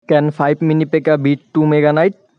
can 5 mini पे का beat 2 mega night